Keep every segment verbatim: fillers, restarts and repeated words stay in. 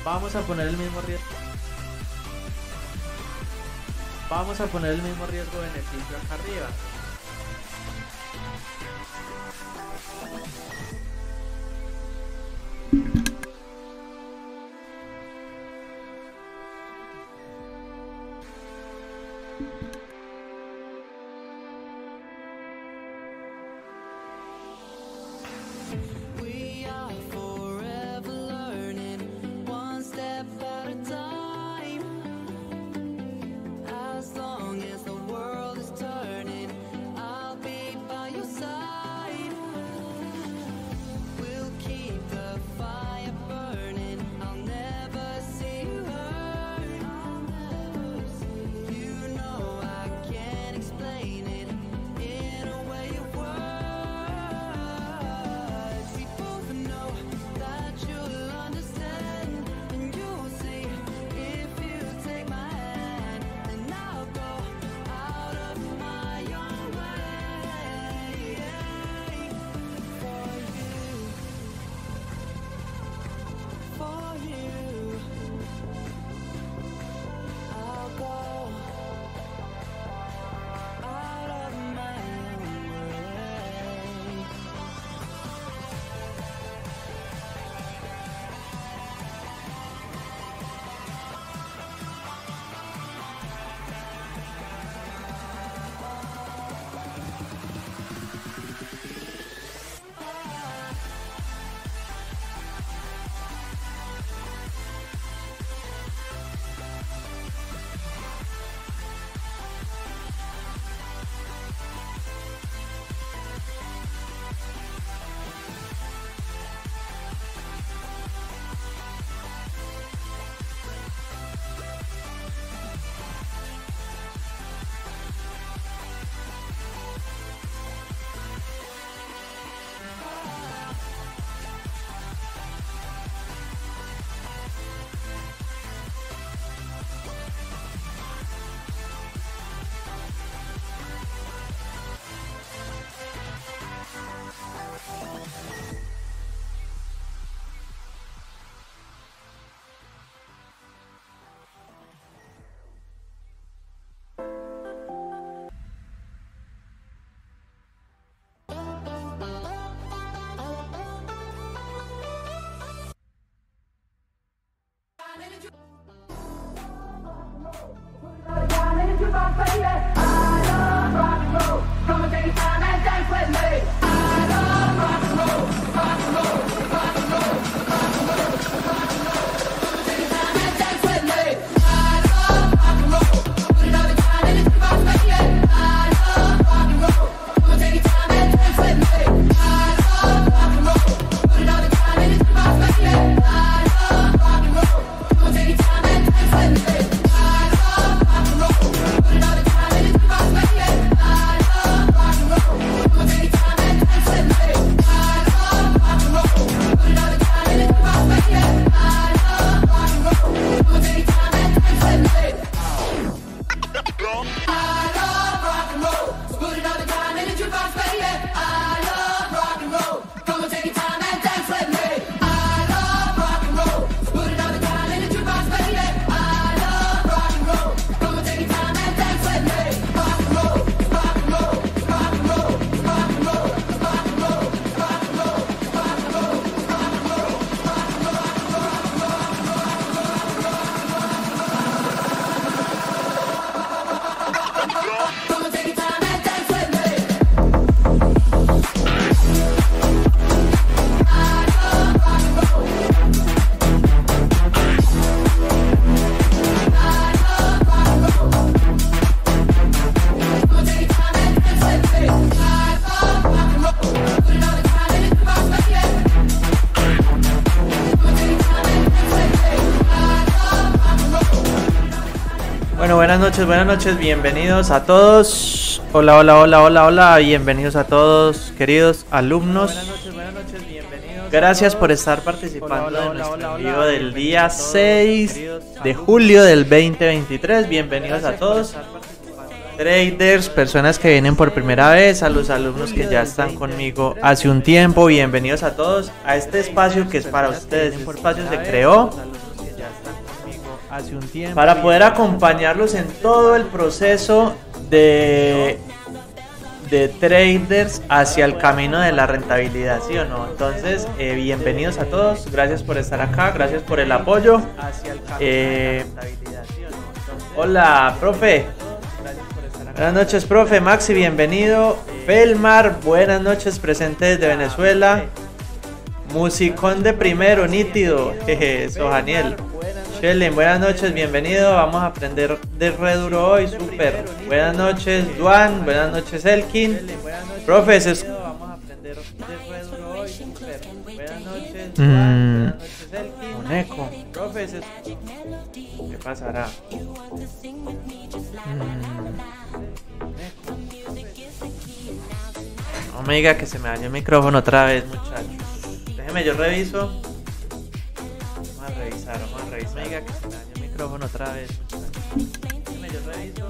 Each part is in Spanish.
Vamos a poner el mismo riesgo. Vamos a poner el mismo riesgo-beneficio acá arriba. Bueno, buenas noches, buenas noches, bienvenidos a todos. Hola, hola, hola, hola, hola, bienvenidos a todos, queridos alumnos. Buenas noches, buenas noches, bienvenidos. Gracias por estar participando en nuestro vivo del día seis de julio del veinte veintitrés. Bienvenidos a todos. Traders, personas que vienen por primera vez, a los alumnos que ya están conmigo hace un tiempo, bienvenidos a todos a este espacio que es para ustedes. Este espacio se creó hace un tiempo para poder acompañarlos en todo el proceso de de traders hacia el camino de la rentabilidad, ¿sí o no? Entonces, eh, bienvenidos a todos, gracias por estar acá, gracias por el apoyo. Eh, hola, profe. Buenas noches, profe. Maxi, bienvenido. Felmar, buenas noches, presente desde Venezuela. Musicón de primero, nítido. Jeje, eso, Daniel. Shellen, buenas noches, bienvenido. Vamos a aprender de re duro hoy, súper. Buenas noches, Duan. Buenas noches, Elkin. Profe, es... vamos a aprender de re duro hoy, súper. Buenas noches, Duan. Buenas noches, Elkin. Un eco. Profe, es... ¿qué pasará? Mm. No me diga que se me dañó el micrófono otra vez, muchachos. Déjeme, yo reviso. Vamos a revisar, vamos a revisar. No me diga que se me dañó el micrófono otra vez, muchachos. Déjeme, yo reviso.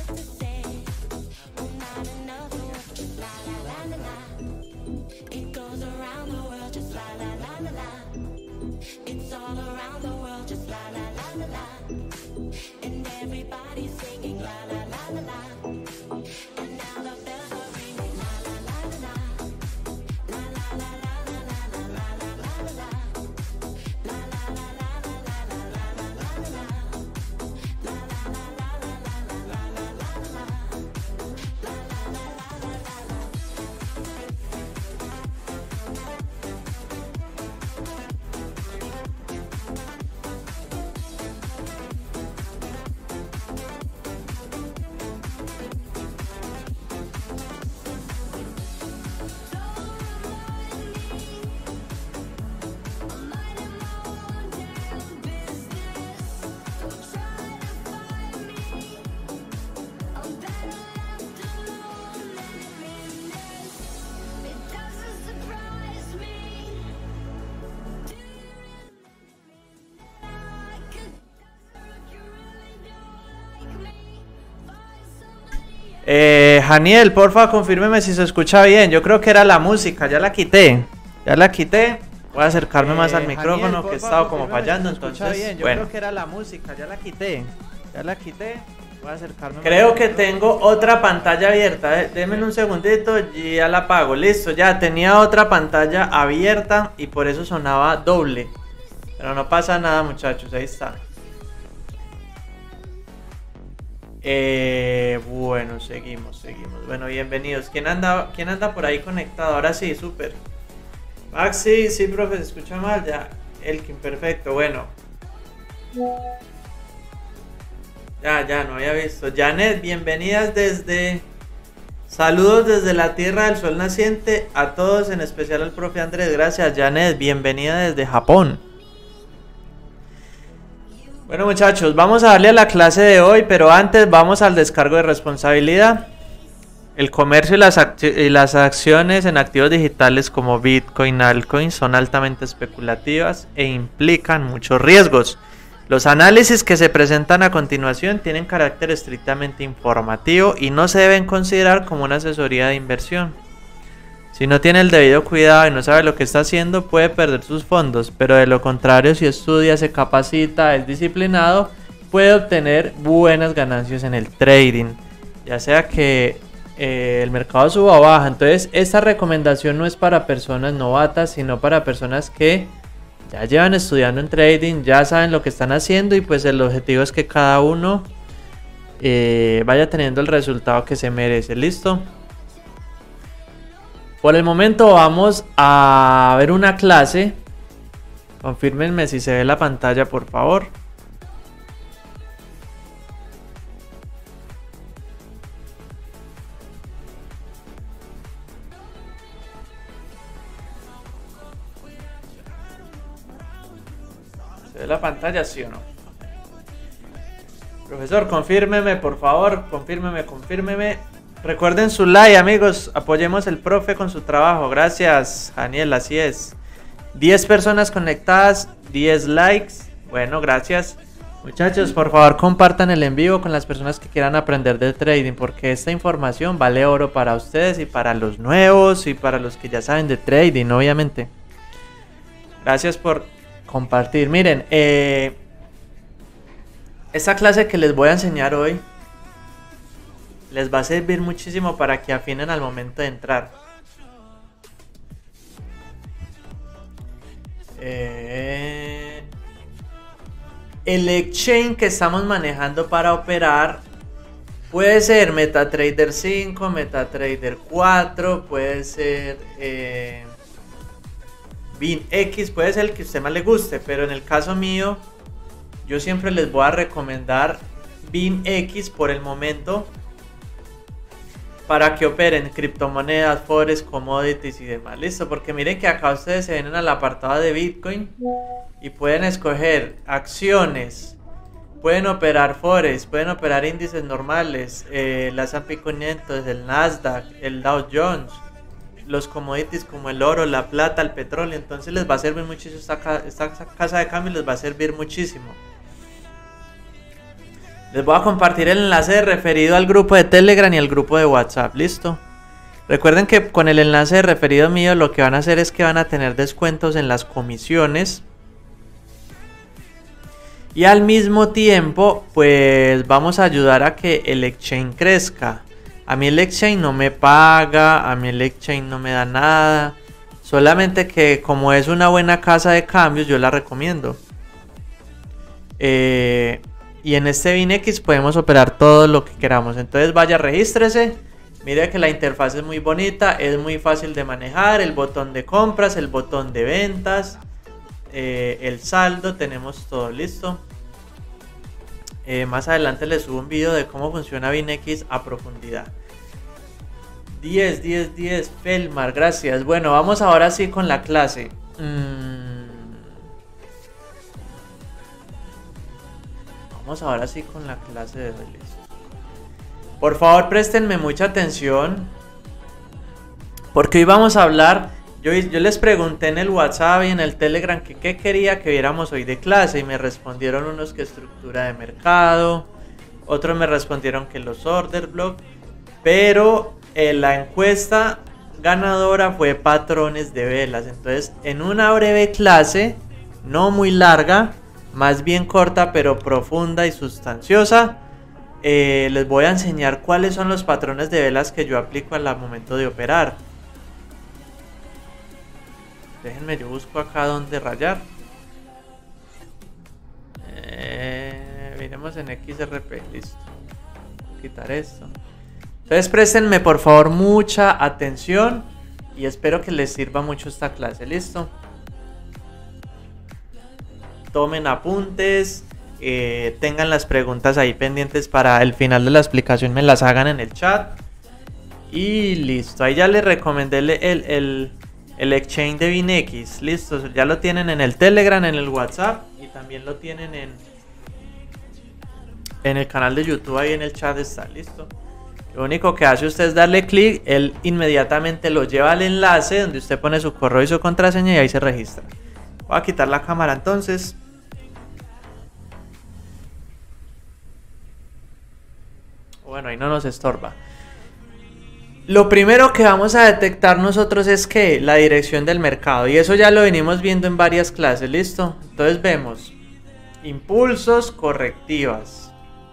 Eh, Janiel, porfa, confírmeme si se escucha bien. Yo creo que era la música, ya la quité. Ya la quité. Voy a acercarme eh, más al micrófono, Janiel, porfa, que he estado como fallando, si entonces bien. Yo bueno. creo que era la música, ya la quité. Ya la quité. Voy a acercarme. Creo que tengo otra pantalla abierta. Eh. Denme un segundito y ya la apago. Listo, ya tenía otra pantalla abierta y por eso sonaba doble. Pero no pasa nada, muchachos, ahí está. Eh, bueno, seguimos, seguimos. Bueno, bienvenidos. ¿Quién anda, quién anda por ahí conectado? Ahora sí, súper. Maxi, sí, profe, se escucha mal. Ya, Elkin, perfecto, bueno. Ya, ya, no había visto. Janet, bienvenidas desde... Saludos desde la tierra del sol naciente a todos, en especial al profe Andrés. Gracias, Janet, bienvenida desde Japón. Bueno, muchachos, vamos a darle a la clase de hoy, pero antes vamos al descargo de responsabilidad. El comercio y las, y las acciones en activos digitales como Bitcoin, Altcoin son altamente especulativas e implican muchos riesgos. Los análisis que se presentan a continuación tienen carácter estrictamente informativo y no se deben considerar como una asesoría de inversión. Si no tiene el debido cuidado y no sabe lo que está haciendo, puede perder sus fondos, pero de lo contrario, si estudia, se capacita, es disciplinado, puede obtener buenas ganancias en el trading, ya sea que eh, el mercado suba o baja. Entonces, esta recomendación no es para personas novatas, sino para personas que ya llevan estudiando en trading, ya saben lo que están haciendo y pues el objetivo es que cada uno eh, vaya teniendo el resultado que se merece. ¿Listo? Por el momento vamos a ver una clase. Confírmenme si se ve la pantalla, por favor. ¿Se ve la pantalla, sí o no? Profesor, confírmeme, por favor. Confírmeme, confírmeme. Recuerden su like, amigos. Apoyemos al profe con su trabajo. Gracias, Daniel, así es. diez personas conectadas, diez likes. Bueno, gracias. Muchachos, por favor, compartan el en vivo con las personas que quieran aprender de trading, porque esta información vale oro para ustedes y para los nuevos y para los que ya saben de trading, obviamente. Gracias por compartir. Miren, eh, Esta clase que les voy a enseñar hoy les va a servir muchísimo para que afinen al momento de entrar. Eh, el exchange que estamos manejando para operar puede ser MetaTrader cinco, MetaTrader cuatro, puede ser eh, BinX, puede ser el que a usted más le guste, pero en el caso mío yo siempre les voy a recomendar BinX por el momento para que operen criptomonedas, forex, commodities y demás. Listo, porque miren que acá ustedes se vienen al apartado de Bitcoin y pueden escoger acciones, pueden operar forex, pueden operar índices normales, eh, la S and P quinientos, el Nasdaq, el Dow Jones, los commodities como el oro, la plata, el petróleo. Entonces les va a servir muchísimo esta, esta casa de cambio, les va a servir muchísimo. Les voy a compartir el enlace referido al grupo de Telegram y al grupo de WhatsApp, ¿listo? Recuerden que con el enlace referido mío lo que van a hacer es que van a tener descuentos en las comisiones. Y al mismo tiempo, pues vamos a ayudar a que el exchange crezca. A mí el exchange no me paga, a mí el exchange no me da nada. Solamente que como es una buena casa de cambios, yo la recomiendo. Eh... Y en este BinX podemos operar todo lo que queramos. Entonces vaya, regístrese. Mire que la interfaz es muy bonita, es muy fácil de manejar. El botón de compras, el botón de ventas, eh, el saldo, tenemos todo listo. Eh, más adelante les subo un video de cómo funciona BinX a profundidad. diez, diez, diez, Felmar, gracias. Bueno, vamos ahora sí con la clase. Mm. Vamos ahora sí con la clase de hoy, listo. Por favor, préstenme mucha atención, porque hoy vamos a hablar. Yo, yo les pregunté en el WhatsApp y en el Telegram que qué quería que viéramos hoy de clase, y me respondieron unos que estructura de mercado, otros me respondieron que los order block, pero eh, la encuesta ganadora fue patrones de velas. Entonces, en una breve clase, no muy larga, más bien corta pero profunda y sustanciosa, eh, les voy a enseñar cuáles son los patrones de velas que yo aplico al momento de operar. Déjenme, yo busco acá donde rayar. Eh, miremos en X R P, listo. Voy a quitar esto. Entonces préstenme por favor mucha atención y espero que les sirva mucho esta clase, listo. Tomen apuntes, eh, tengan las preguntas ahí pendientes para el final de la explicación, me las hagan en el chat. Y listo, ahí ya les recomendé el, el, el, el exchange de BinX, listo, ya lo tienen en el Telegram, en el WhatsApp y también lo tienen en, en el canal de YouTube, ahí en el chat está, listo. Lo único que hace usted es darle clic, él inmediatamente lo lleva al enlace donde usted pone su correo y su contraseña y ahí se registra. Voy a quitar la cámara entonces. Bueno, ahí no nos estorba. Lo primero que vamos a detectar nosotros es que la dirección del mercado, y eso ya lo venimos viendo en varias clases, ¿listo? Entonces vemos impulsos, correctivas,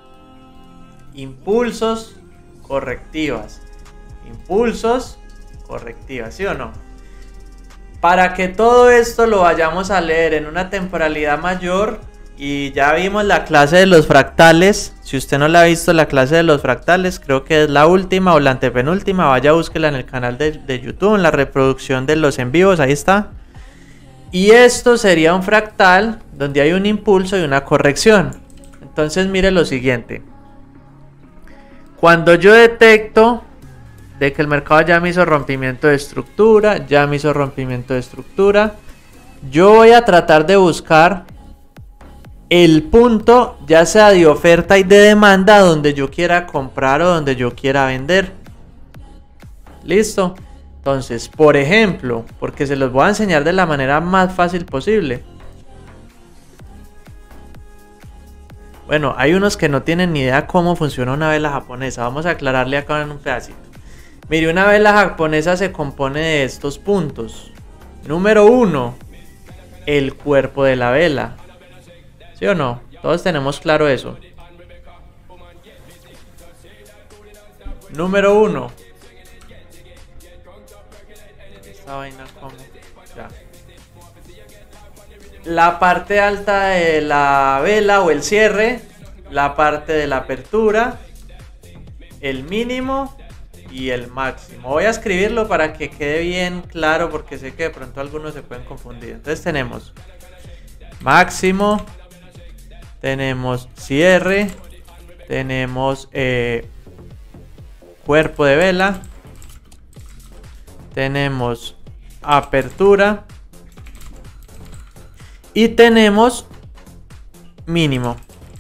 impulsos, correctivas, impulsos, correctivas, ¿sí o no? Para que todo esto lo vayamos a leer en una temporalidad mayor, y ya vimos la clase de los fractales. Si usted no la ha visto, la clase de los fractales, creo que es la última o la antepenúltima, vaya, búsquela en el canal de, de YouTube, en la reproducción de los en vivos, ahí está. Y esto sería un fractal donde hay un impulso y una corrección. Entonces mire lo siguiente. Cuando yo detecto de que el mercado ya me hizo rompimiento de estructura, ya me hizo rompimiento de estructura, yo voy a tratar de buscar el punto, ya sea de oferta y de demanda, donde yo quiera comprar o donde yo quiera vender. Listo. Entonces, por ejemplo, porque se los voy a enseñar de la manera más fácil posible. Bueno, hay unos que no tienen ni idea cómo funciona una vela japonesa. Vamos a aclararle acá en un pedacito. Mire, una vela japonesa se compone de estos puntos. Número uno, el cuerpo de la vela. ¿Sí o no? Todos tenemos claro eso. Número uno. Esta vaina como. Ya. La parte alta de la vela o el cierre. La parte de la apertura. El mínimo y el máximo. Voy a escribirlo para que quede bien claro porque sé que de pronto algunos se pueden confundir. Entonces tenemos máximo, tenemos cierre, tenemos eh, cuerpo de vela, tenemos apertura y tenemos mínimo.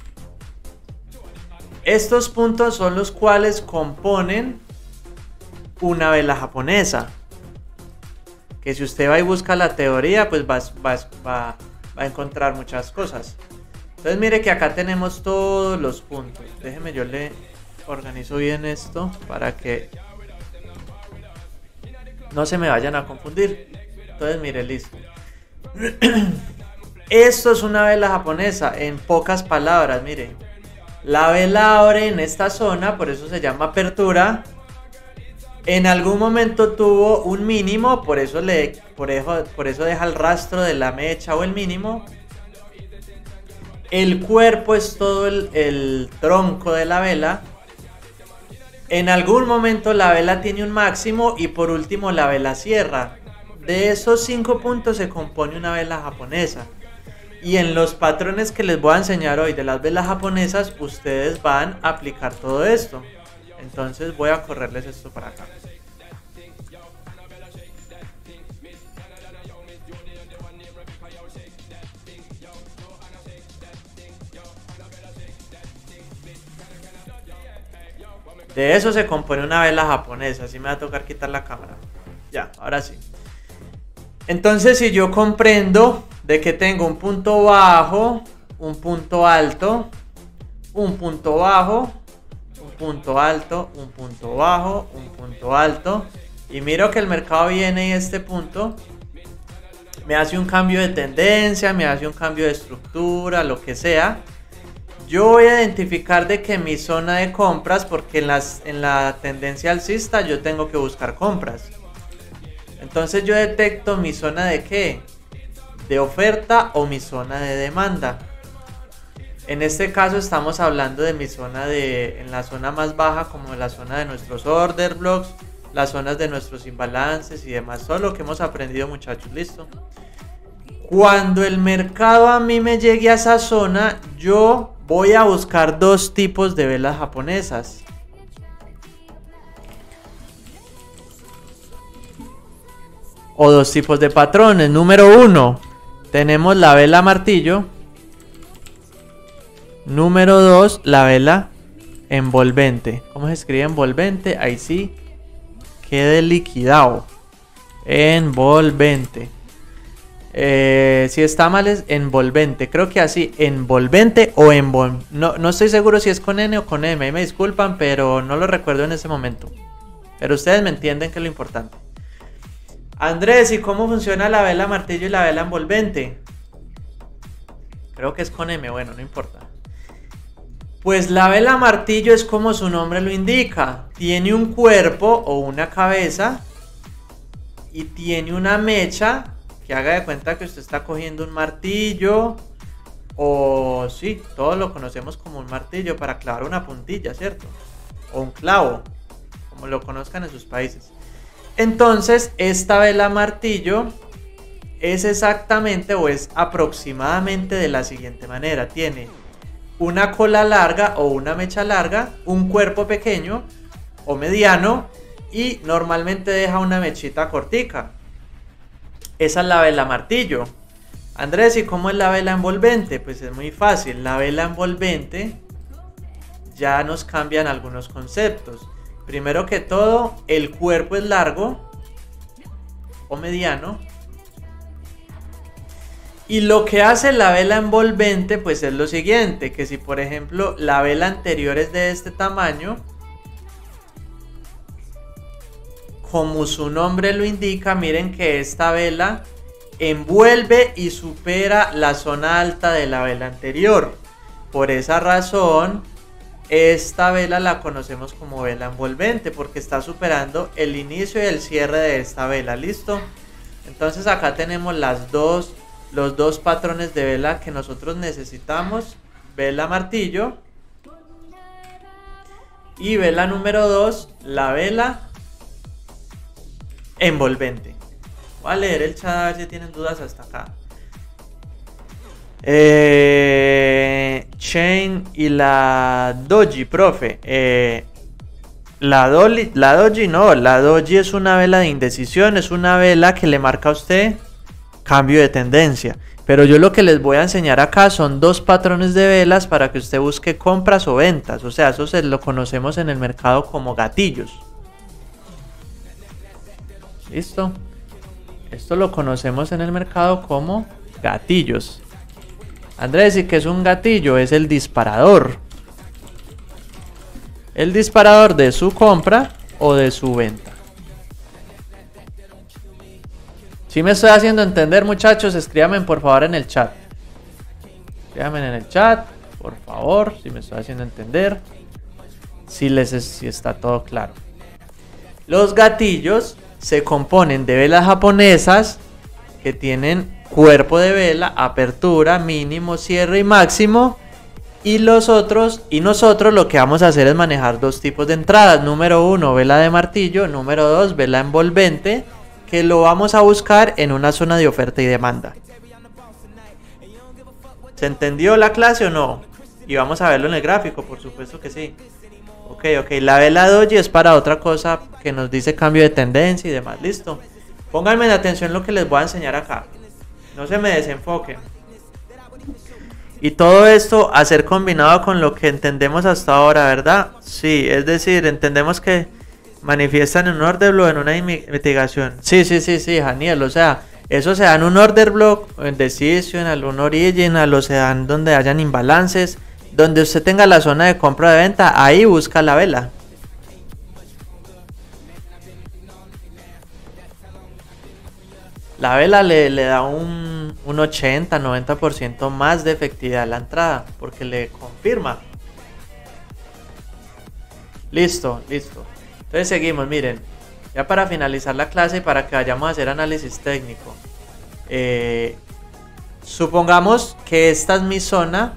Estos puntos son los cuales componen una vela japonesa. Que si usted va y busca la teoría, pues va, va, va, va a encontrar muchas cosas. Entonces mire que acá tenemos todos los puntos. Déjeme, yo le organizo bien esto para que no se me vayan a confundir. Entonces mire, listo. Esto es una vela japonesa, en pocas palabras, mire. La vela abre en esta zona, por eso se llama apertura. En algún momento tuvo un mínimo, por eso, le, por eso, por eso deja el rastro de la mecha o el mínimo. El cuerpo es todo el, el tronco de la vela. En algún momento la vela tiene un máximo y por último la vela cierra. De esos cinco puntos se compone una vela japonesa. Y en los patrones que les voy a enseñar hoy de las velas japonesas, ustedes van a aplicar todo esto. Entonces voy a correrles esto para acá. De eso se compone una vela japonesa. Así me va a tocar quitar la cámara. Ya, ahora sí. Entonces, si yo comprendo de que tengo un punto bajo, un punto alto, un punto bajo, un punto alto, un punto bajo, un punto alto, y miro que el mercado viene y este punto me hace un cambio de tendencia, me hace un cambio de estructura, lo que sea, yo voy a identificar de que mi zona de compras, porque en, las, en la tendencia alcista yo tengo que buscar compras. Entonces yo detecto mi zona de qué, de oferta o mi zona de demanda. En este caso estamos hablando de mi zona de, en la zona más baja, como la zona de nuestros order blocks, las zonas de nuestros imbalances y demás. Todo lo que hemos aprendido, muchachos, listo. Cuando el mercado a mí me llegue a esa zona, yo voy a buscar dos tipos de velas japonesas. O dos tipos de patrones. Número uno, tenemos la vela martillo. Número dos, la vela envolvente. ¿Cómo se escribe envolvente? Ahí sí, quede liquidado. Envolvente. Eh, si está mal es envolvente. Creo que así, envolvente o envol... No, no estoy seguro si es con N o con M. Me disculpan, pero no lo recuerdo en ese momento. Pero ustedes me entienden que es lo importante. Andrés, ¿y cómo funciona la vela martillo y la vela envolvente? Creo que es con M, bueno, no importa. Pues la vela martillo es como su nombre lo indica. Tiene un cuerpo o una cabeza y tiene una mecha que haga de cuenta que usted está cogiendo un martillo o sí, todos lo conocemos como un martillo para clavar una puntilla, ¿cierto? O un clavo, como lo conozcan en sus países. Entonces, esta vela martillo es exactamente o es aproximadamente de la siguiente manera. Tiene una cola larga o una mecha larga, un cuerpo pequeño o mediano y normalmente deja una mechita cortica. Esa es la vela martillo. Andrés, ¿y cómo es la vela envolvente? Pues es muy fácil. La vela envolvente ya nos cambian algunos conceptos. Primero que todo, el cuerpo es largo o mediano. Y lo que hace la vela envolvente pues es lo siguiente, que si por ejemplo la vela anterior es de este tamaño, como su nombre lo indica, miren que esta vela envuelve y supera la zona alta de la vela anterior. Por esa razón, esta vela la conocemos como vela envolvente porque está superando el inicio y el cierre de esta vela. ¿Listo? Entonces acá tenemos las dos, los dos patrones de vela que nosotros necesitamos. Vela martillo y vela número dos, la vela envolvente. Voy a leer el chat a ver si tienen dudas hasta acá. Eh, Chain y la Doji, profe. Eh, la, Dolly, la Doji no, la Doji es una vela de indecisión, es una vela que le marca a usted cambio de tendencia. Pero yo lo que les voy a enseñar acá son dos patrones de velas para que usted busque compras o ventas. O sea, eso se lo conocemos en el mercado como gatillos. ¿Listo? Esto lo conocemos en el mercado como gatillos. Andrés, ¿y qué es un gatillo? Es el disparador. El disparador de su compra o de su venta. Si me estoy haciendo entender, muchachos, escríbanme por favor en el chat. Escríbanme en el chat, por favor, si me estoy haciendo entender. Si les es, si está todo claro. Los gatillos se componen de velas japonesas que tienen cuerpo de vela, apertura, mínimo, cierre y máximo. Y los otros, y nosotros lo que vamos a hacer es manejar dos tipos de entradas. Número uno, vela de martillo. Número dos, vela envolvente, que lo vamos a buscar en una zona de oferta y demanda. ¿Se entendió la clase o no? Y vamos a verlo en el gráfico, por supuesto que sí. Ok, ok, la vela doji es para otra cosa que nos dice cambio de tendencia y demás. Listo. Pónganme en atención lo que les voy a enseñar acá. No se me desenfoquen. Y todo esto a ser combinado con lo que entendemos hasta ahora, ¿verdad? Sí, es decir, entendemos que manifiestan en un order block en una mitigación. Sí, sí, sí, sí, Daniel, o sea, eso se da en un order block, en decision, un original, o se dan donde hayan imbalances, donde usted tenga la zona de compra de venta, ahí busca la vela. La vela le, le da un, un ochenta, noventa por ciento más de efectividad a la entrada, porque le confirma. Listo, listo. Entonces seguimos, miren. Ya para finalizar la clase y para que vayamos a hacer análisis técnico. Eh, supongamos que esta es mi zona,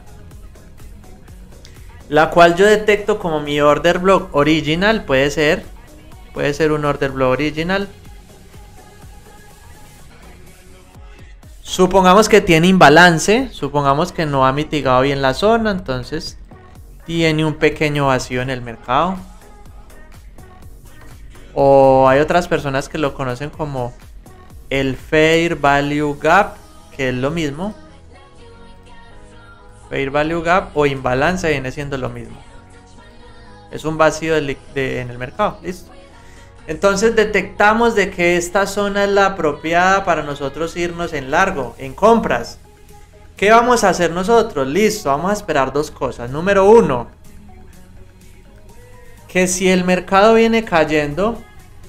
la cual yo detecto como mi order block original. Puede ser, puede ser un order block original. Supongamos que tiene imbalance, supongamos que no ha mitigado bien la zona, entonces tiene un pequeño vacío en el mercado. O hay otras personas que lo conocen como el Fair Value Gap, que es lo mismo. Fair Value Gap o imbalance viene siendo lo mismo. Es un vacío de, de, en el mercado, listo. Entonces detectamos de que esta zona es la apropiada para nosotros irnos en largo, en compras. ¿Qué vamos a hacer nosotros? Listo, vamos a esperar dos cosas. Número uno, que si el mercado viene cayendo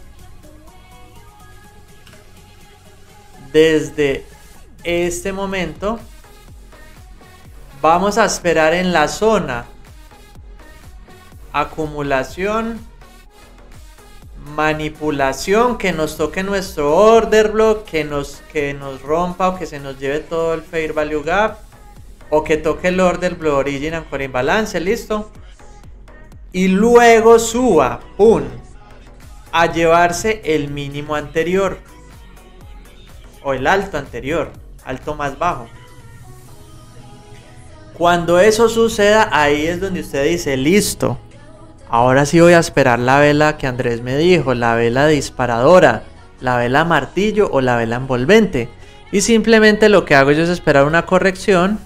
desde este momento, vamos a esperar en la zona acumulación, manipulación, que nos toque nuestro order block, que nos, que nos rompa o que se nos lleve todo el fair value gap, o que toque el order block original con imbalance, listo, y luego suba, pum, a llevarse el mínimo anterior o el alto anterior, alto más bajo. Cuando eso suceda, ahí es donde usted dice, listo, ahora sí voy a esperar la vela que Andrés me dijo, la vela disparadora, la vela martillo o la vela envolvente. Y simplemente lo que hago yo es esperar una corrección.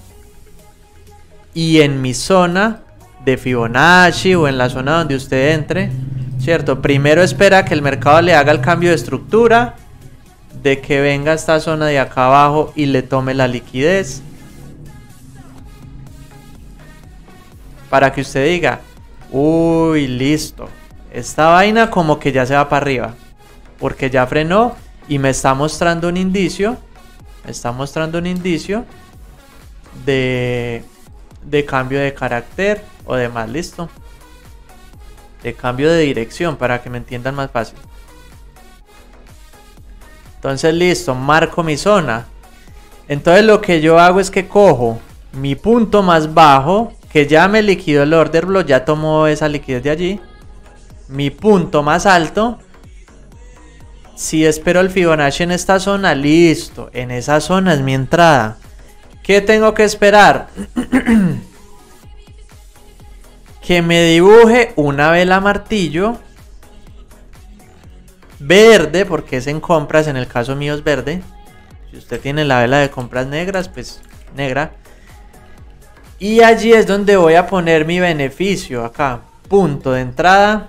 Y en mi zona de Fibonacci o en la zona donde usted entre, ¿cierto? Primero espera que el mercado le haga el cambio de estructura, de que venga esta zona de acá abajo y le tome la liquidez. Para que usted diga, uy, listo, esta vaina como que ya se va para arriba, porque ya frenó y me está mostrando un indicio, me está mostrando un indicio de, de cambio de carácter o demás, listo. de cambio de dirección para que me entiendan más fácil. Entonces listo, marco mi zona. Entonces lo que yo hago es que cojo mi punto más bajo, que ya me liquidó el order block, ya tomó esa liquidez de allí. Mi punto más alto. Si espero el Fibonacci en esta zona, listo, en esa zona es mi entrada. ¿Qué tengo que esperar? Que me dibuje una vela martillo verde, porque es en compras, en el caso mío es verde. Si usted tiene la vela de compras negras, pues negra. Y allí es donde voy a poner mi beneficio, acá, punto de entrada.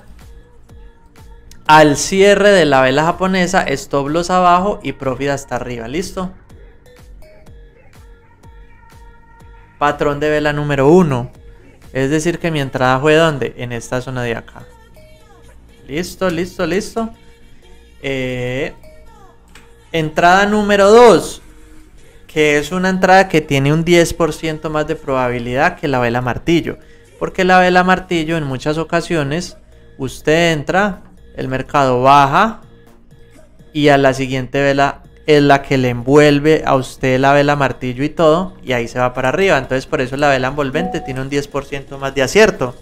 Al cierre de la vela japonesa, stop loss abajo y profit hasta arriba, ¿listo? Patrón de vela número uno. Es decir que mi entrada fue ¿dónde? En esta zona de acá. Listo, listo, listo. Eh, entrada número dos, que es una entrada que tiene un diez por ciento más de probabilidad que la vela martillo, porque la vela martillo en muchas ocasiones usted entra, el mercado baja y a la siguiente vela es la que le envuelve a usted la vela martillo y todo, y ahí se va para arriba. Entonces por eso la vela envolvente tiene un diez por ciento más de acierto.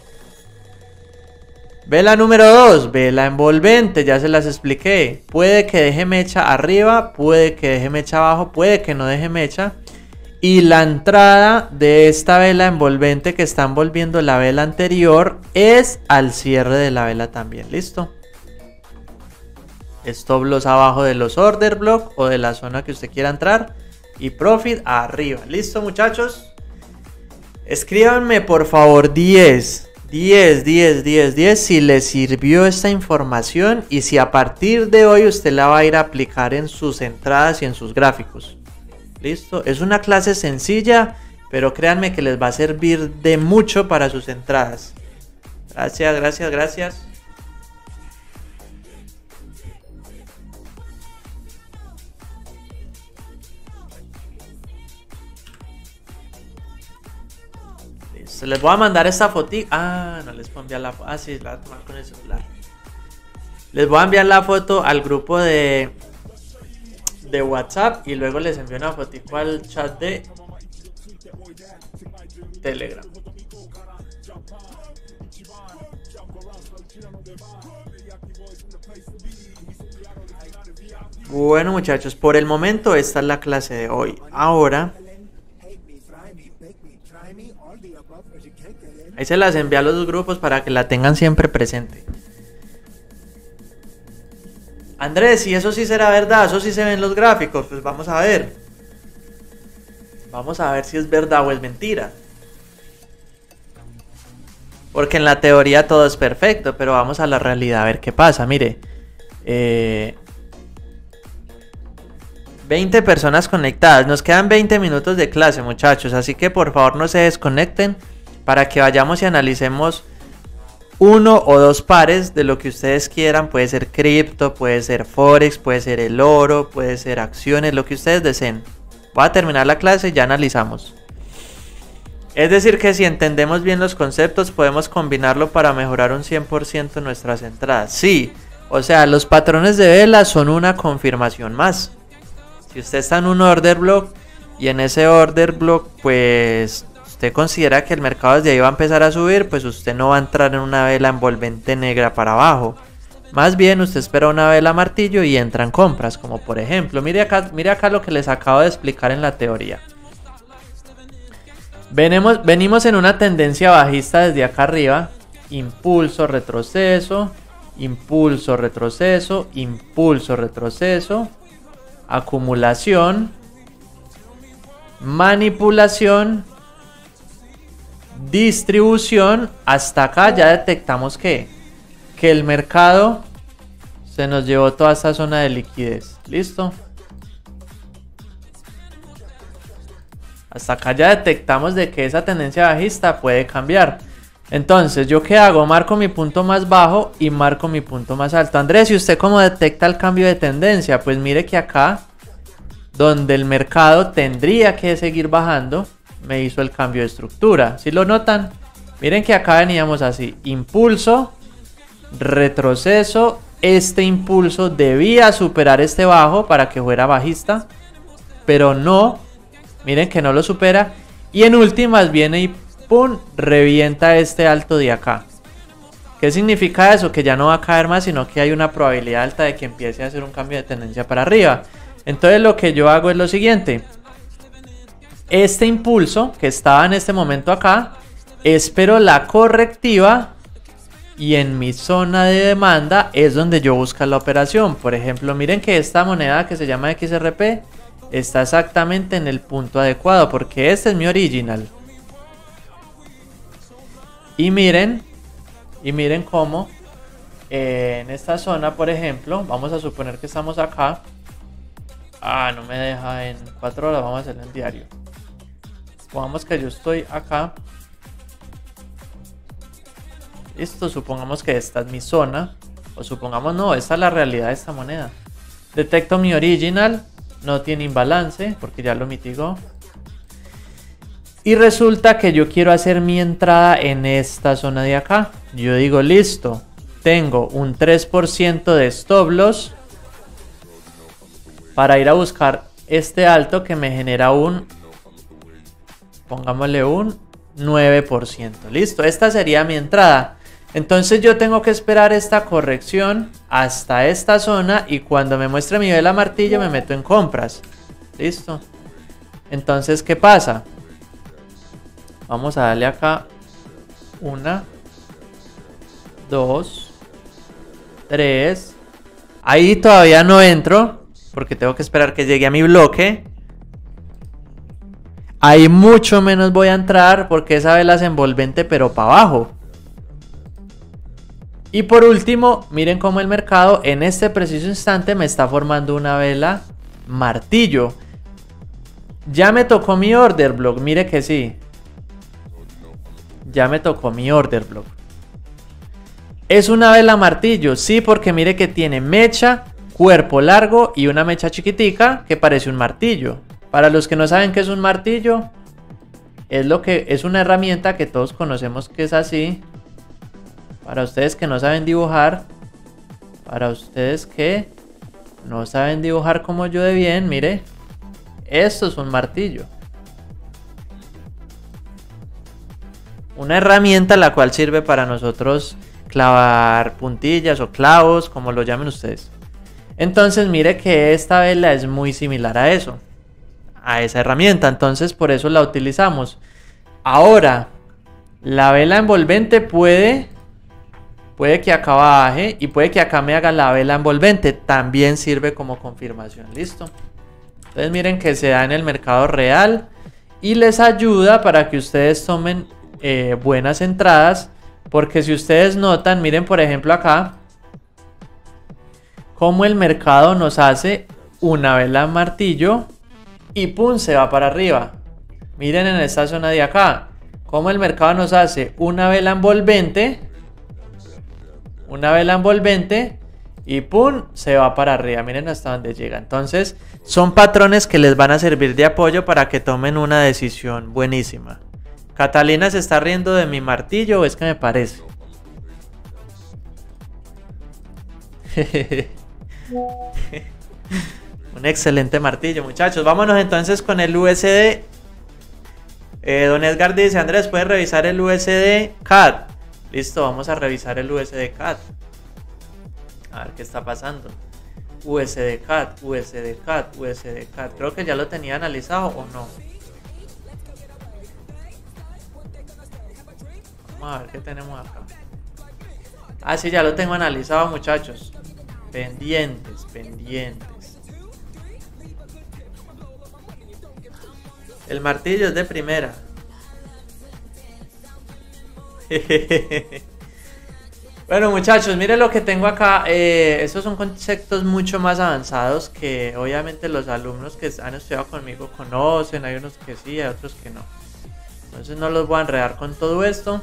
Vela número dos, vela envolvente, ya se las expliqué. Puede que deje mecha arriba, puede que deje mecha abajo, puede que no deje mecha. Y la entrada de esta vela envolvente que está envolviendo la vela anterior es al cierre de la vela también, ¿listo? Stop loss abajo de los order block o de la zona que usted quiera entrar. Y profit arriba, ¿listo muchachos? Escríbanme por favor diez. diez, diez, diez, diez si les sirvió esta información y si a partir de hoy usted la va a ir a aplicar en sus entradas y en sus gráficos. Listo, es una clase sencilla, pero créanme que les va a servir de mucho para sus entradas. Gracias, gracias, gracias. Les voy a mandar esta foto. Ah, no les puedo enviar la foto. Ah, sí, la voy a tomar con el celular. Les voy a enviar la foto al grupo de de WhatsApp y luego les envío una fotico al chat de Telegram. Bueno muchachos, por el momento esta es la clase de hoy. Ahora ahí se las envío a los dos grupos para que la tengan siempre presente. Andrés, si eso sí será verdad, eso sí se ve en los gráficos, pues vamos a ver. Vamos a ver si es verdad o es mentira. Porque en la teoría todo es perfecto, pero vamos a la realidad a ver qué pasa. Mire, eh, veinte personas conectadas. Nos quedan veinte minutos de clase, muchachos, así que por favor no se desconecten para que vayamos y analicemos uno o dos pares de lo que ustedes quieran. Puede ser cripto, puede ser forex, puede ser el oro, puede ser acciones, lo que ustedes deseen. Voy a terminar la clase y ya analizamos. Es decir que si entendemos bien los conceptos podemos combinarlo para mejorar un cien por ciento nuestras entradas. Sí, o sea, los patrones de vela son una confirmación más. Si usted está en un order block y en ese order block pues usted considera que el mercado desde ahí va a empezar a subir, pues usted no va a entrar en una vela envolvente negra para abajo. Más bien usted espera una vela martillo y entra en compras, como por ejemplo, mire acá, mire acá lo que les acabo de explicar en la teoría. Venimos, venimos en una tendencia bajista desde acá arriba, impulso, retroceso, impulso, retroceso, impulso, retroceso, acumulación, manipulación, distribución. Hasta acá ya detectamos que que el mercado se nos llevó toda esta zona de liquidez. ¿Listo? Hasta acá ya detectamos de que esa tendencia bajista puede cambiar. Entonces, ¿yo qué hago? Marco mi punto más bajo y marco mi punto más alto. Andrés, ¿y usted cómo detecta el cambio de tendencia? Pues mire que acá, donde el mercado tendría que seguir bajando, me hizo el cambio de estructura. ¿Sí lo notan? Miren que acá veníamos así, impulso, retroceso. Este impulso debía superar este bajo para que fuera bajista, pero no, miren que no lo supera. Y en últimas viene y pum, revienta este alto de acá. ¿Qué significa eso? Que ya no va a caer más, sino que hay una probabilidad alta de que empiece a hacer un cambio de tendencia para arriba. Entonces lo que yo hago es lo siguiente. Este impulso que estaba en este momento acá, espero la correctiva. Y en mi zona de demanda es donde yo busco la operación. Por ejemplo, miren que esta moneda que se llama X R P está exactamente en el punto adecuado, porque este es mi original. Y miren, y miren cómo eh, en esta zona, por ejemplo, vamos a suponer que estamos acá. Ah, no me deja en cuatro horas, vamos a hacerlo en diario. Supongamos que yo estoy acá. Listo, supongamos que esta es mi zona. O supongamos no, esta es la realidad de esta moneda. Detecto mi original. No tiene imbalance porque ya lo mitigó. Y resulta que yo quiero hacer mi entrada en esta zona de acá. Yo digo listo. Tengo un tres por ciento de stop loss para ir a buscar este alto que me genera un, pongámosle un nueve por ciento. Listo, esta sería mi entrada. Entonces yo tengo que esperar esta corrección hasta esta zona y cuando me muestre mi vela martillo me meto en compras. Listo. Entonces, ¿qué pasa? Vamos a darle acá una, dos, tres. Ahí todavía no entro porque tengo que esperar que llegue a mi bloque. Ahí mucho menos voy a entrar porque esa vela es envolvente pero para abajo. Y por último, miren cómo el mercado en este preciso instante me está formando una vela martillo. Ya me tocó mi order block, mire que sí. Ya me tocó mi order block. ¿Es una vela martillo? Sí, porque mire que tiene mecha, cuerpo largo y una mecha chiquitica que parece un martillo. Para los que no saben qué es un martillo, es lo que es una herramienta que todos conocemos que es así. Para ustedes que no saben dibujar, para ustedes que no saben dibujar como yo de bien, mire, esto es un martillo. Una herramienta la cual sirve para nosotros clavar puntillas o clavos, como lo llamen ustedes. Entonces mire que esta vela es muy similar a eso, a esa herramienta, entonces por eso la utilizamos. Ahora, la vela envolvente puede... Puede que acá baje y puede que acá me haga la vela envolvente. También sirve como confirmación. Listo. Entonces miren que se da en el mercado real. Y les ayuda para que ustedes tomen eh, buenas entradas. Porque si ustedes notan, miren por ejemplo acá. Cómo el mercado nos hace una vela martillo. Y pum, se va para arriba. Miren en esta zona de acá. Cómo el mercado nos hace una vela envolvente. Una vela envolvente y pum, se va para arriba. Miren hasta dónde llega. Entonces, son patrones que les van a servir de apoyo para que tomen una decisión buenísima. Catalina se está riendo de mi martillo, ¿o es que me parece? Un excelente martillo, muchachos. Vámonos entonces con el U S D. Eh, don Edgar dice, Andrés, ¿puedes revisar el U S D C A D? Listo, vamos a revisar el U S D C A D. A ver qué está pasando. U S D C A D, U S D C A D, U S D C A D. Creo que ya lo tenía analizado o no. Vamos a ver qué tenemos acá. Ah, sí, ya lo tengo analizado, muchachos. Pendientes, pendientes. El martillo es de primera. Bueno, muchachos, miren lo que tengo acá. eh, estos son conceptos mucho más avanzados que obviamente los alumnos que han estudiado conmigo conocen. Hay unos que sí, hay otros que no. Entonces no los voy a enredar con todo esto.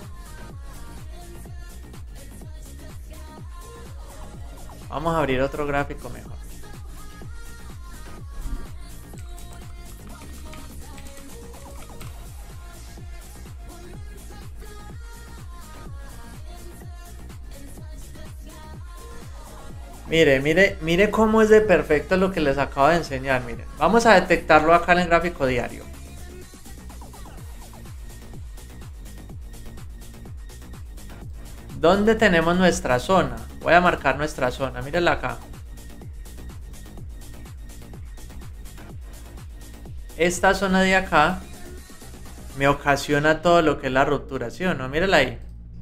Vamos a abrir otro gráfico mejor. Mire, mire, mire cómo es de perfecto lo que les acabo de enseñar. Mire, vamos a detectarlo acá en el gráfico diario. ¿Dónde tenemos nuestra zona? Voy a marcar nuestra zona, mírenla acá. Esta zona de acá me ocasiona todo lo que es la ruptura, ¿sí o no? Mírenla ahí.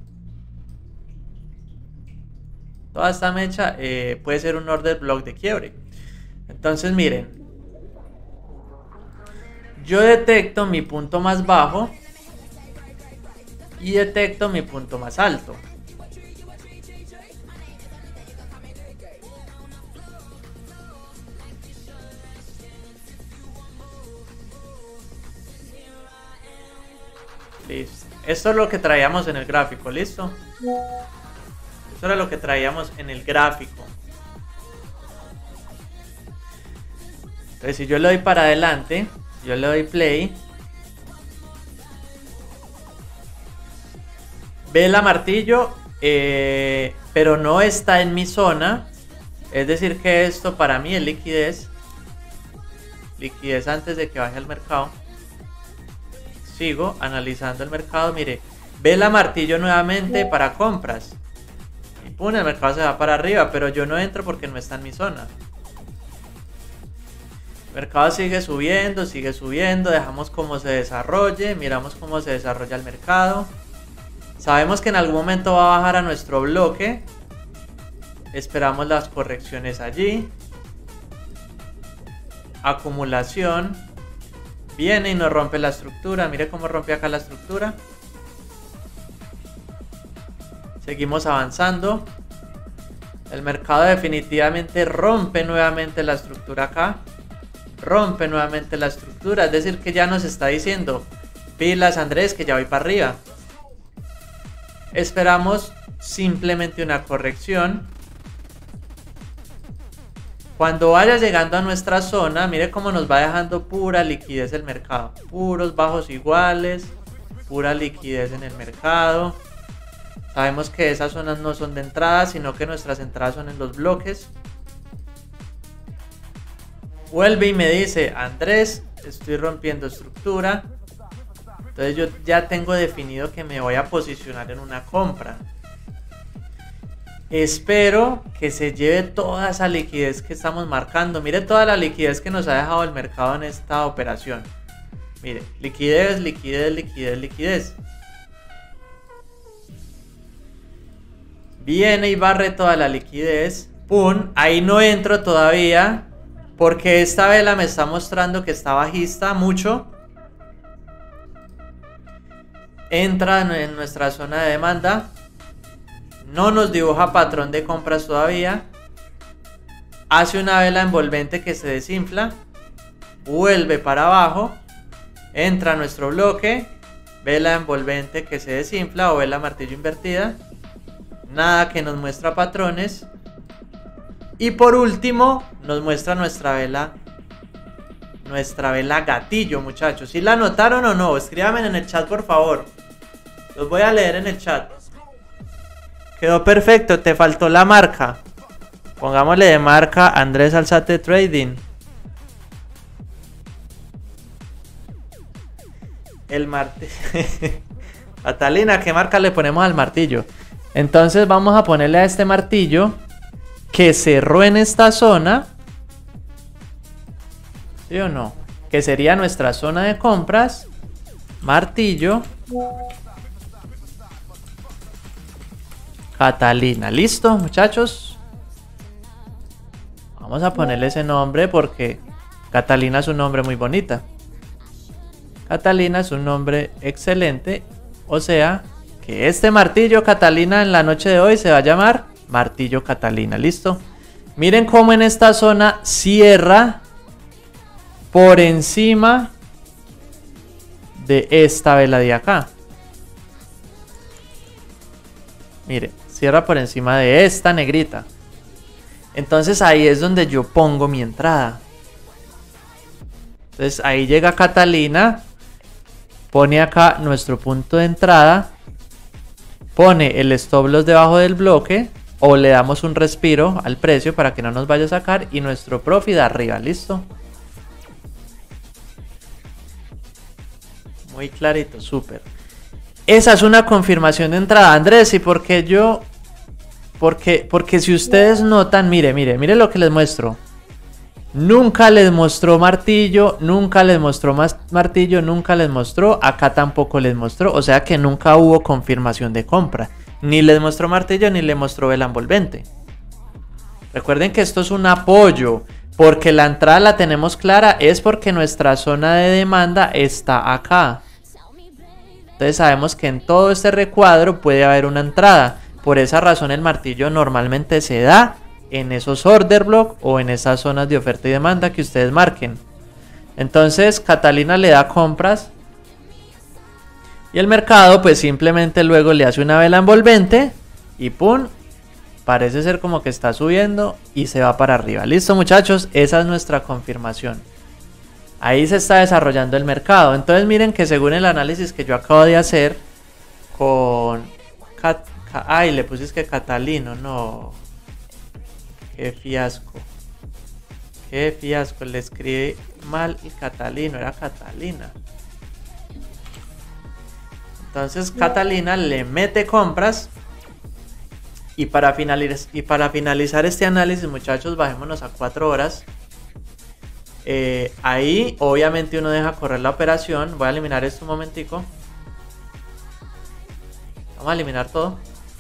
Toda esta mecha eh, puede ser un order block de quiebre. Entonces miren, yo detecto mi punto más bajo y detecto mi punto más alto. Listo. Esto es lo que traíamos en el gráfico, ¿listo? Eso era lo que traíamos en el gráfico. Entonces si yo le doy para adelante, yo le doy play, vela martillo, eh, pero no está en mi zona. Es decir que esto para mí es liquidez. Liquidez antes de que baje al mercado. Sigo analizando el mercado. Mire, vela martillo nuevamente para compras. Y pum, el mercado se va para arriba, pero yo no entro porque no está en mi zona. El mercado sigue subiendo, sigue subiendo. Dejamos cómo se desarrolle. Miramos cómo se desarrolla el mercado. Sabemos que en algún momento va a bajar a nuestro bloque. Esperamos las correcciones allí. Acumulación. Viene y nos rompe la estructura. Mire cómo rompe acá la estructura. Seguimos avanzando. El mercado definitivamente rompe nuevamente la estructura acá. Rompe nuevamente la estructura. Es decir que ya nos está diciendo: pilas Andrés, que ya voy para arriba. Esperamos simplemente una corrección. Cuando vaya llegando a nuestra zona, mire cómo nos va dejando pura liquidez el mercado. Puros bajos iguales, pura liquidez en el mercado. Sabemos que esas zonas no son de entrada, sino que nuestras entradas son en los bloques. Vuelve y me dice: Andrés, estoy rompiendo estructura. Entonces yo ya tengo definido que me voy a posicionar en una compra. Espero que se lleve toda esa liquidez que estamos marcando. Mire toda la liquidez que nos ha dejado el mercado en esta operación. Mire, liquidez, liquidez, liquidez, liquidez. Viene y barre toda la liquidez. Pum, ahí no entro todavía, porque esta vela me está mostrando que está bajista mucho. Entra en nuestra zona de demanda. No nos dibuja patrón de compras todavía. Hace una vela envolvente que se desinfla. Vuelve para abajo. Entra a nuestro bloque. Vela envolvente que se desinfla o vela martillo invertida. Nada que nos muestra patrones. Y por último nos muestra nuestra vela. Nuestra vela gatillo, muchachos. ¿Sí la notaron o no? Escríbanme en el chat, por favor. Los voy a leer en el chat. Quedó perfecto, te faltó la marca. Pongámosle de marca Andrés Alzate Trading. El martillo. Catalina, ¿qué marca le ponemos al martillo? Entonces vamos a ponerle a este martillo que cerró en esta zona. ¿Sí o no? Que sería nuestra zona de compras. Martillo Catalina. ¿Listo, muchachos? Vamos a ponerle ese nombre porque Catalina es un nombre muy bonita. Catalina es un nombre excelente. O sea, que este martillo Catalina en la noche de hoy se va a llamar Martillo Catalina. ¿Listo? Miren cómo en esta zona cierra por encima de esta vela de acá. Mire, cierra por encima de esta negrita. Entonces ahí es donde yo pongo mi entrada. Entonces ahí llega Catalina, pone acá nuestro punto de entrada, pone el stop loss debajo del bloque o le damos un respiro al precio para que no nos vaya a sacar y nuestro profit arriba, listo. Muy clarito, súper. Esa es una confirmación de entrada, Andrés. ¿Y por qué yo? Porque, porque si ustedes notan, mire, mire, mire lo que les muestro. Nunca les mostró martillo, nunca les mostró más martillo, nunca les mostró, acá tampoco les mostró, o sea que nunca hubo confirmación de compra. Ni les mostró martillo, ni les mostró vela envolvente. Recuerden que esto es un apoyo, porque la entrada la tenemos clara, es porque nuestra zona de demanda está acá. Entonces sabemos que en todo este recuadro puede haber una entrada. Por esa razón el martillo normalmente se da en esos order block o en esas zonas de oferta y demanda que ustedes marquen. Entonces Catalina le da compras y el mercado pues simplemente luego le hace una vela envolvente y pum, parece ser como que está subiendo y se va para arriba. Listo, muchachos, esa es nuestra confirmación. Ahí se está desarrollando el mercado. Entonces miren que según el análisis que yo acabo de hacer con Cat ay, le puse es que Catalino, no. Qué fiasco. Qué fiasco. Le escribí mal el Catalino. Era Catalina. Entonces Catalina le mete compras. Y para, finaliz y para finalizar este análisis, muchachos, bajémonos a cuatro horas. Eh, ahí obviamente uno deja correr la operación. Voy a eliminar esto un momentico. Vamos a eliminar todo.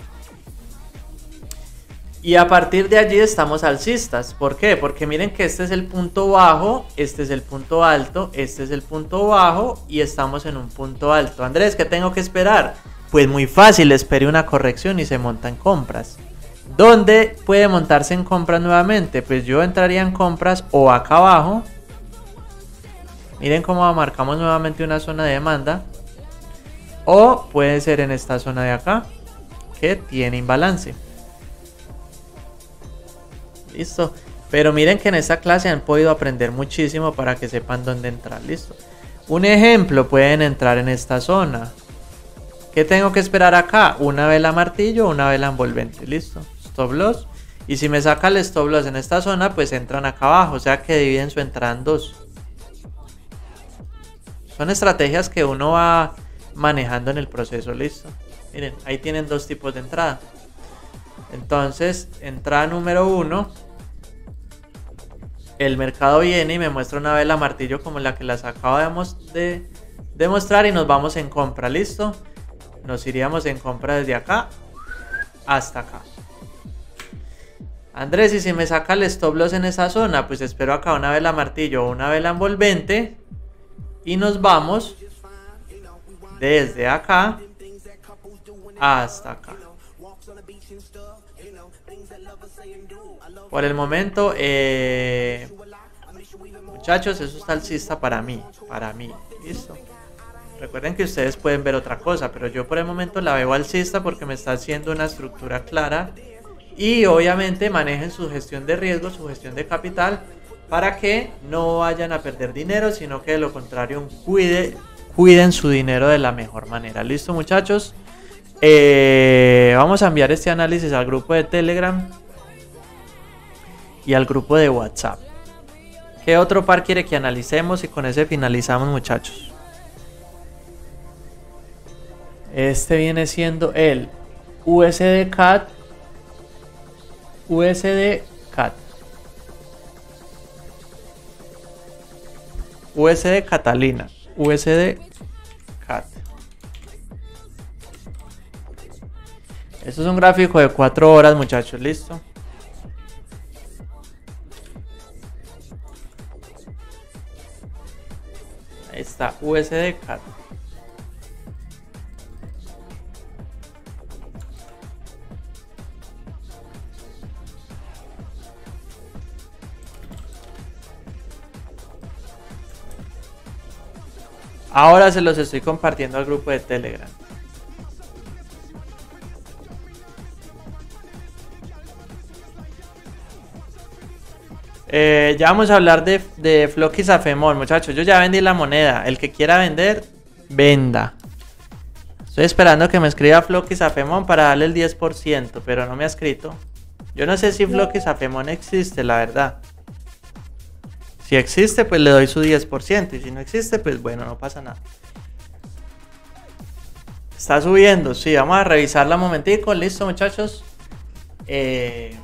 Y a partir de allí estamos alcistas. ¿Por qué? Porque miren que este es el punto bajo, este es el punto alto, este es el punto bajo y estamos en un punto alto. Andrés, ¿qué tengo que esperar? Pues muy fácil, espere una corrección y se monta en compras. ¿Dónde puede montarse en compras nuevamente? Pues yo entraría en compras o acá abajo. Miren cómo marcamos nuevamente una zona de demanda. O puede ser en esta zona de acá, que tiene imbalance. Listo, pero miren que en esta clase han podido aprender muchísimo para que sepan dónde entrar. Listo, un ejemplo, pueden entrar en esta zona. ¿Qué tengo que esperar acá? Una vela martillo o una vela envolvente. Listo, stop loss. Y si me saca el stop loss en esta zona, pues entran acá abajo, o sea que dividen su entrada en dos. Son estrategias que uno va manejando en el proceso. Listo, miren, ahí tienen dos tipos de entrada. Entonces, entrada número uno, el mercado viene y me muestra una vela martillo como la que las acabo de, de, de mostrar y nos vamos en compra. Listo, nos iríamos en compra desde acá hasta acá. Andrés, y si me saca el stop loss en esa zona, pues espero acá una vela martillo o una vela envolvente y nos vamos desde acá hasta acá. Por el momento, eh, muchachos, eso está alcista para mí, para mí, listo. Recuerden que ustedes pueden ver otra cosa, pero yo por el momento la veo alcista porque me está haciendo una estructura clara. Y obviamente manejen su gestión de riesgo, su gestión de capital, para que no vayan a perder dinero, sino que de lo contrario cuide, cuiden su dinero de la mejor manera. Listo, muchachos. Eh, vamos a enviar este análisis al grupo de Telegram y al grupo de WhatsApp. ¿Qué otro par quiere que analicemos? Y con ese finalizamos, muchachos. Este viene siendo el U S D C A T. U S D C A T. U S D Catalina. U S D C A T. Esto es un gráfico de cuatro horas, muchachos. Listo. Ahí está, U S D C A T. Ahora se los estoy compartiendo al grupo de Telegram. Eh, ya vamos a hablar de, de Floquis Afemol, muchachos. Yo ya vendí la moneda. El que quiera vender, venda. Estoy esperando que me escriba Floki Safemon para darle el diez por ciento, pero no me ha escrito. Yo no sé si Floki Safemon existe, la verdad. Si existe, pues le doy su diez por ciento. Y si no existe, pues bueno, no pasa nada. Está subiendo, sí, vamos a revisarla un momentico. Listo, muchachos. Eh...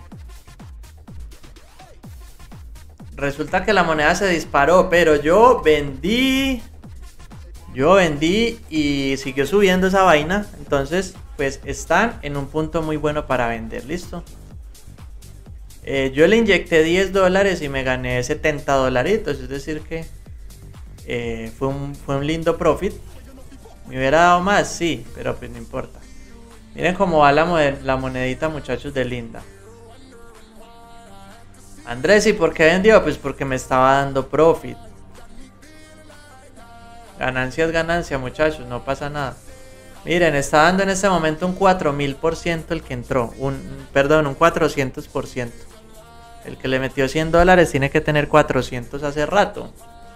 Resulta que la moneda se disparó, pero yo vendí. Yo vendí y siguió subiendo esa vaina. Entonces, pues están en un punto muy bueno para vender. Listo. Eh, yo le inyecté diez dólares y me gané setenta dolaritos. Es decir que eh, fue, un, fue un lindo profit. ¿Me hubiera dado más? Sí, pero pues no importa. Miren cómo va la, la monedita, muchachos, de linda. Andrés, ¿y por qué vendió? Pues porque me estaba dando profit. Ganancia es ganancia, muchachos, no pasa nada. Miren, está dando en este momento un cuatro mil por ciento el que entró. Un, perdón, un cuatrocientos por ciento. El que le metió cien dólares tiene que tener cuatrocientos hace rato.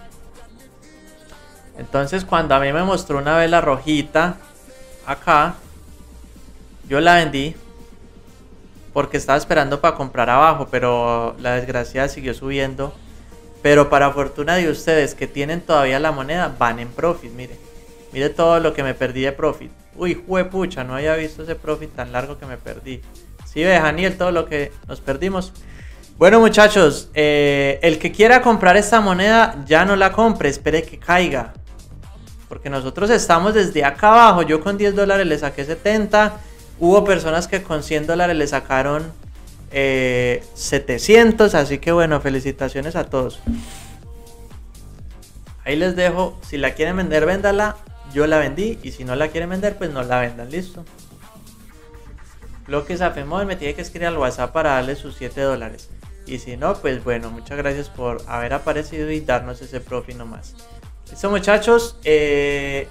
Entonces, cuando a mí me mostró una vela rojita acá, yo la vendí. Porque estaba esperando para comprar abajo, pero la desgracia siguió subiendo. Pero para fortuna de ustedes que tienen todavía la moneda, van en profit, mire. Mire todo lo que me perdí de profit. Uy, juepucha, no había visto ese profit tan largo que me perdí. Sí, ve, Daniel, todo lo que nos perdimos. Bueno, muchachos, eh, el que quiera comprar esta moneda, ya no la compre, espere que caiga. Porque nosotros estamos desde acá abajo. Yo con diez dólares le saqué setenta. Hubo personas que con cien dólares le sacaron eh, setecientos. Así que bueno, felicitaciones a todos. Ahí les dejo. Si la quieren vender, véndala. Yo la vendí. Y si no la quieren vender, pues no la vendan. Listo. Lo que Safemon me tiene que escribir al WhatsApp para darle sus siete dólares. Y si no, pues bueno, muchas gracias por haber aparecido y darnos ese profit nomás. Listo, muchachos. Eh...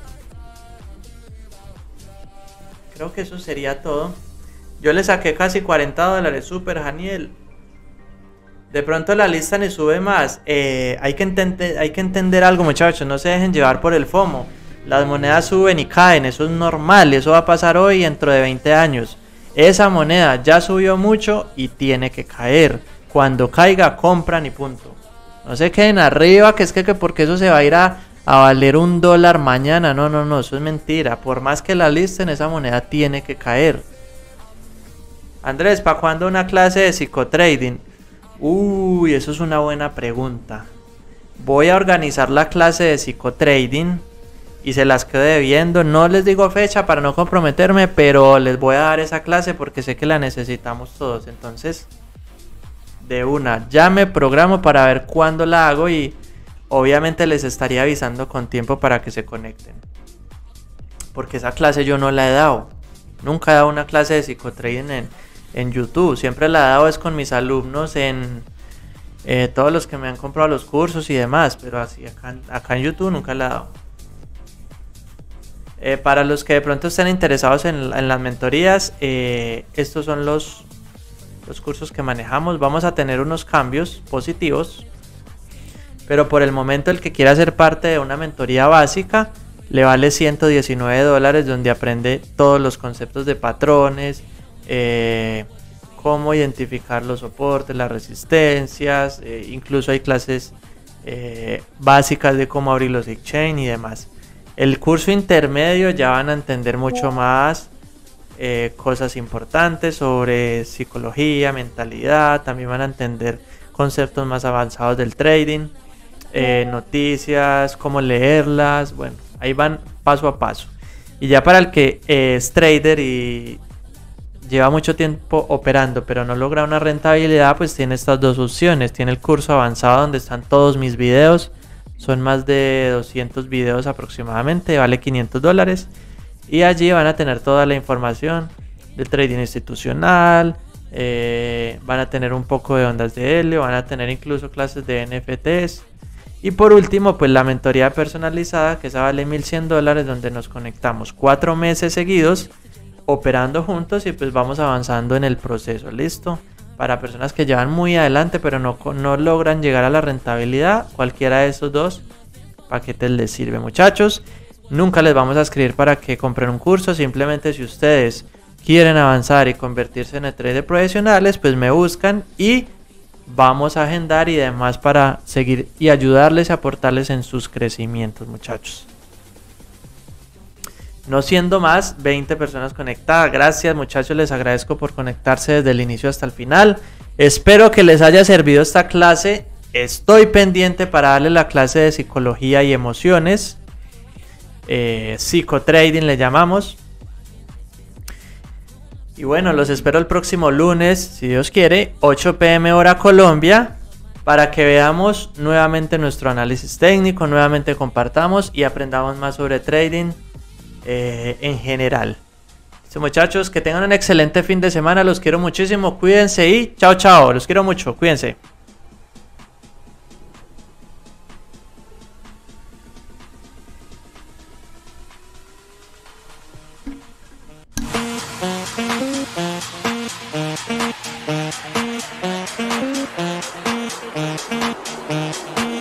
Creo que eso sería todo. Yo le saqué casi cuarenta dólares. Super, Daniel. De pronto la lista ni sube más. Eh, hay, que entender, hay que entender algo, muchachos. No se dejen llevar por el FOMO. Las monedas suben y caen. Eso es normal. Eso va a pasar hoy y dentro de veinte años. Esa moneda ya subió mucho y tiene que caer. Cuando caiga, compran y punto. No se queden arriba, que es que, que porque eso se va a ir a, a valer un dólar mañana. No, no, no, eso es mentira. Por más que la listen, esa moneda tiene que caer. Andrés, ¿para cuándo una clase de psicotrading? Uy, eso es una buena pregunta. Voy a organizar la clase de psicotrading y se las quedo debiendo. No les digo fecha para no comprometerme, pero les voy a dar esa clase porque sé que la necesitamos todos. Entonces, de una, ya me programo para ver cuándo la hago y obviamente les estaría avisando con tiempo para que se conecten. Porque esa clase yo no la he dado. Nunca he dado una clase de psicotrading en, en YouTube. Siempre la he dado es con mis alumnos en eh, todos los que me han comprado los cursos y demás. Pero así acá, acá en YouTube nunca la he dado. Eh, para los que de pronto estén interesados en, en las mentorías, eh, estos son los, los cursos que manejamos. Vamos a tener unos cambios positivos. Pero por el momento el que quiera ser parte de una mentoría básica le vale ciento diecinueve dólares, donde aprende todos los conceptos de patrones, eh, cómo identificar los soportes, las resistencias, eh, incluso hay clases eh, básicas de cómo abrir los exchange y demás. El curso intermedio ya van a entender mucho más eh, cosas importantes sobre psicología, mentalidad, también van a entender conceptos más avanzados del trading. Eh, noticias, cómo leerlas, bueno, ahí van paso a paso. Y ya para el que eh, es trader y lleva mucho tiempo operando pero no logra una rentabilidad, pues tiene estas dos opciones. Tiene el curso avanzado donde están todos mis videos, son más de doscientos videos aproximadamente, vale quinientos dólares. Y allí van a tener toda la información del trading institucional, eh, van a tener un poco de ondas de helio, van a tener incluso clases de N F Ts. Y por último, pues la mentoría personalizada, que esa vale mil cien dólares, donde nos conectamos cuatro meses seguidos operando juntos y pues vamos avanzando en el proceso. ¿Listo? Para personas que llevan muy adelante pero no, no logran llegar a la rentabilidad, cualquiera de esos dos paquetes les sirve, muchachos. Nunca les vamos a escribir para que compren un curso, simplemente si ustedes quieren avanzar y convertirse en traders profesionales, pues me buscan y vamos a agendar y demás para seguir y ayudarles y aportarles en sus crecimientos, muchachos. No siendo más, veinte personas conectadas. Gracias, muchachos, les agradezco por conectarse desde el inicio hasta el final. Espero que les haya servido esta clase. Estoy pendiente para darle la clase de psicología y emociones. Eh, psicotrading le llamamos. Y bueno, los espero el próximo lunes, si Dios quiere, ocho p m hora Colombia, para que veamos nuevamente nuestro análisis técnico, nuevamente compartamos y aprendamos más sobre trading eh, en general. Listo, muchachos, que tengan un excelente fin de semana, los quiero muchísimo, cuídense y chao chao, los quiero mucho, cuídense. We'll be right back.